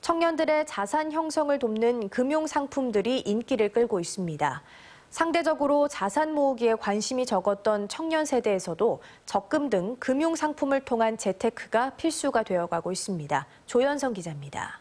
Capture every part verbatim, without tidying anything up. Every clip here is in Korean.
청년들의 자산 형성을 돕는 금융 상품들이 인기를 끌고 있습니다. 상대적으로 자산 모으기에 관심이 적었던 청년 세대에서도 적금 등 금융 상품을 통한 재테크가 필수가 되어가고 있습니다. 조연성 기자입니다.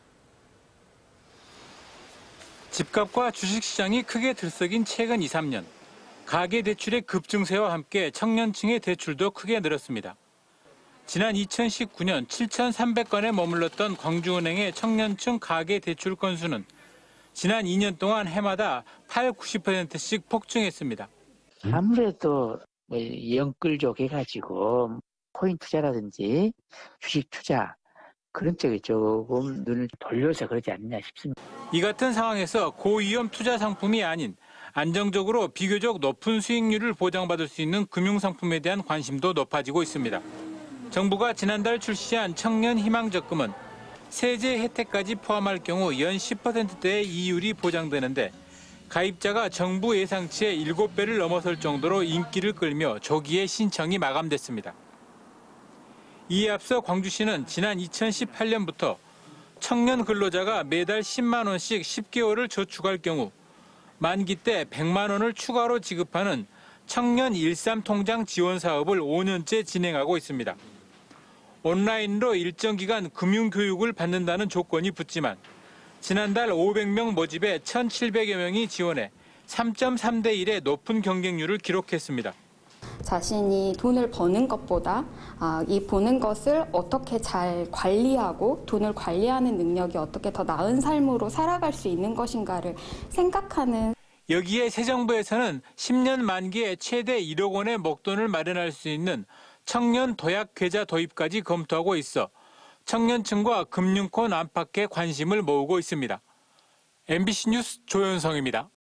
집값과 주식시장이 크게 들썩인 최근 이, 삼 년. 가계대출의 급증세와 함께 청년층의 대출도 크게 늘었습니다. 지난 이천십구 년 칠천삼백 건에 머물렀던 광주은행의 청년층 가계대출 건수는 지난 이 년 동안 해마다 팔, 구십 퍼센트씩 폭증했습니다. 아무래도 뭐 영끌족 해가지고 코인 투자라든지 주식 투자 그런 쪽에 조금 눈을 돌려서 그러지 않느냐 싶습니다. 이 같은 상황에서 고위험 투자 상품이 아닌 안정적으로 비교적 높은 수익률을 보장받을 수 있는 금융상품에 대한 관심도 높아지고 있습니다. 정부가 지난달 출시한 청년 희망적금은 세제 혜택까지 포함할 경우 연 십 퍼센트대의 이율이 보장되는데 가입자가 정부 예상치의 일곱 배를 넘어설 정도로 인기를 끌며 조기에 신청이 마감됐습니다. 이에 앞서 광주시는 지난 이천십팔 년부터 청년 근로자가 매달 십만 원씩 십 개월을 저축할 경우 만기 때 백만 원을 추가로 지급하는 청년 일삼 통장 지원 사업을 오 년째 진행하고 있습니다. 온라인으로 일정 기간 금융교육을 받는다는 조건이 붙지만 지난달 오백 명 모집에 천칠백여 명이 지원해 삼 점 삼 대 일의 높은 경쟁률을 기록했습니다. 자신이 돈을 버는 것보다 이 버는 것을 어떻게 잘 관리하고 돈을 관리하는 능력이 어떻게 더 나은 삶으로 살아갈 수 있는 것인가를 생각하는. 여기에 새 정부에서는 십 년 만기에 최대 일억 원의 목돈을 마련할 수 있는 청년 도약 계좌 도입까지 검토하고 있어 청년층과 금융권 안팎에 관심을 모으고 있습니다. 엠비씨 뉴스 조연성입니다.